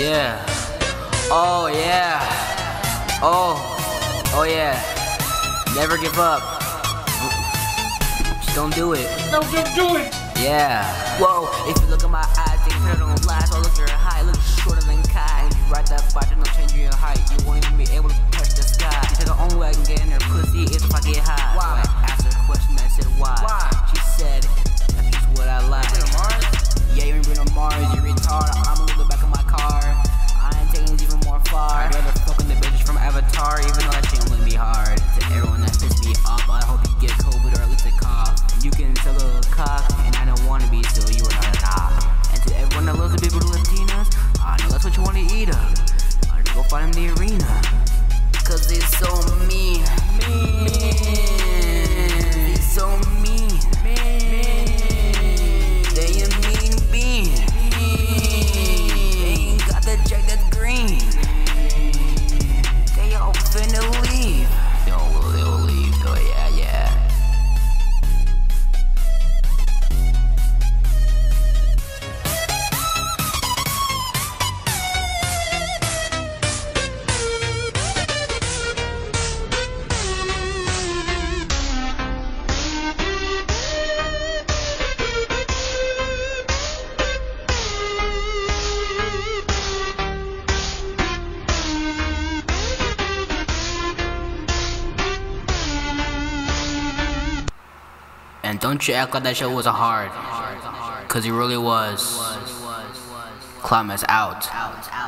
Yeah. Oh yeah. Oh yeah. Never give up. Just don't do it. No, don't do it. Yeah. Whoa. If you look at my eyes, they put it on blast. Oh, look, you're high, look shorter than Kai. When you ride that bike, there's no change in your height. You won't even be able to touch the sky. You take the only way I can get in her pussy is if I get high. Why? So I asked her a question, I said why. She said, that's just what I like. Yeah, you ain't been on Mars, you retard. I'ma look back at my car. I ain't taking it even more far. I'd rather fucking the bitches from Avatar, even though that shit gonna be hard. To everyone that pissed me off, I hope you get COVID or at least a cough. And you can sell a cock, and I don't wanna be, so you are not a knob. And to everyone that loves the big little Latinas, I know that's what you wanna eat up. I just go fight in the arena, cause it's so mean. It's so mean. They a mean bean. They ain't got the check that's green. They all finna leave. They'll leave. Oh yeah. And don't you act like that show wasn't hard, cause it really was. Cloutmess out.